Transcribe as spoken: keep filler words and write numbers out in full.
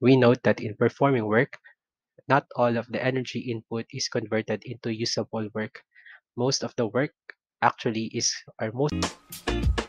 We note that in performing work, not all of the energy input is converted into usable work. Most of the work actually is our most